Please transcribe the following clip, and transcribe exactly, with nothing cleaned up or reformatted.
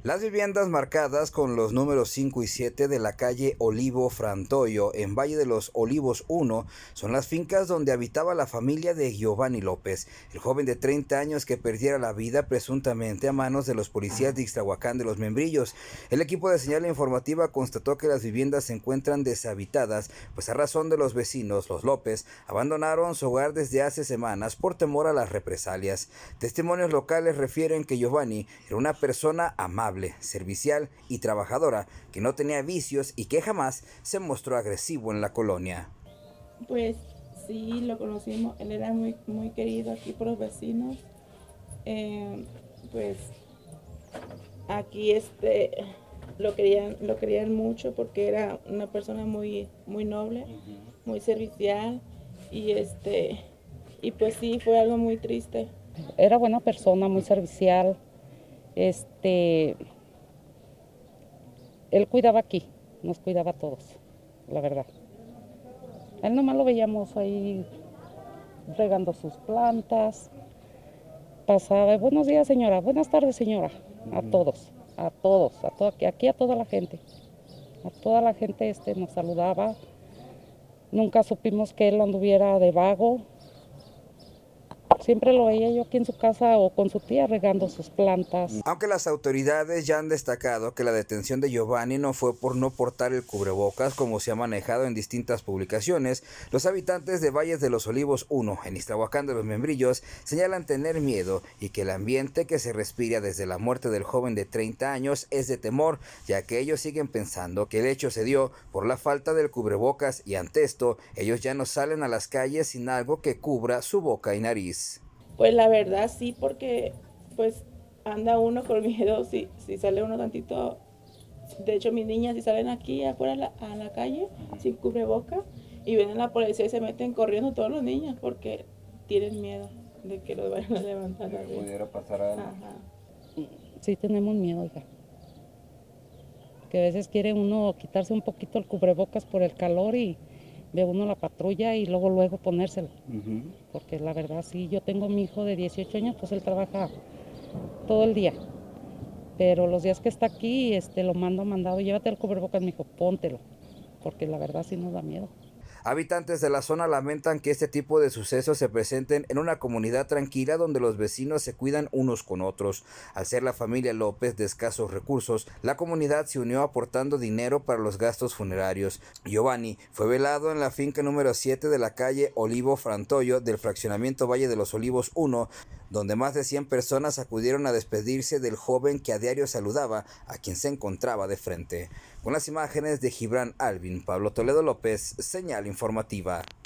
Las viviendas marcadas con los números cinco y siete de la calle Olivo Frantoyo en Valle de los Olivos uno son las fincas donde habitaba la familia de Giovanni López, el joven de treinta años que perdiera la vida presuntamente a manos de los policías de Ixtlahuacán de los Membrillos. El equipo de señal informativa constató que las viviendas se encuentran deshabitadas, pues a razón de los vecinos, los López, abandonaron su hogar desde hace semanas por temor a las represalias. Testimonios locales refieren que Giovanni era una persona amable, servicial y trabajadora, que no tenía vicios y que jamás se mostró agresivo en la colonia. Pues sí, lo conocimos, él era muy, muy querido aquí por los vecinos. Eh, pues aquí este, lo, querían, lo querían mucho porque era una persona muy, muy noble, muy servicial y, este, y pues sí, fue algo muy triste. Era buena persona, muy servicial. Este, él cuidaba aquí, nos cuidaba a todos, la verdad. A él nomás lo veíamos ahí regando sus plantas, pasaba, buenos días señora, buenas tardes señora, a todos, a todos, a todo, aquí a toda la gente, a toda la gente este, nos saludaba, nunca supimos que él anduviera de vago. Siempre lo veía yo aquí en su casa o con su tía regando sus plantas. Aunque las autoridades ya han destacado que la detención de Giovanni no fue por no portar el cubrebocas como se ha manejado en distintas publicaciones, los habitantes de Valles de los Olivos uno, en Ixtlahuacán de los Membrillos, señalan tener miedo y que el ambiente que se respira desde la muerte del joven de treinta años es de temor, ya que ellos siguen pensando que el hecho se dio por la falta del cubrebocas y ante esto ellos ya no salen a las calles sin algo que cubra su boca y nariz. Pues la verdad sí, porque pues anda uno con miedo si, si sale uno tantito. De hecho mis niñas si salen aquí afuera a la, a la calle sin cubreboca y vienen la policía y se meten corriendo todos los niños porque tienen miedo de que los vayan a levantar. ¿Que pudiera pasar algo? Ajá. Sí tenemos miedo, hija. Que a veces quiere uno quitarse un poquito el cubrebocas por el calor y ve uno la patrulla y luego luego ponérselo. Uh-huh. Porque la verdad sí, yo tengo mi hijo de dieciocho años, pues él trabaja todo el día. Pero los días que está aquí, este, lo mando mandado, llévate el cubrebocas, mi hijo, póntelo. Porque la verdad sí nos da miedo. Habitantes de la zona lamentan que este tipo de sucesos se presenten en una comunidad tranquila donde los vecinos se cuidan unos con otros. Al ser la familia López de escasos recursos, la comunidad se unió aportando dinero para los gastos funerarios. Giovanni fue velado en la finca número siete de la calle Olivo Frantoyo del fraccionamiento Valle de los Olivos uno, donde más de cien personas acudieron a despedirse del joven que a diario saludaba a quien se encontraba de frente. Con las imágenes de Gibran Alvin, Pablo Toledo López, señal informativa.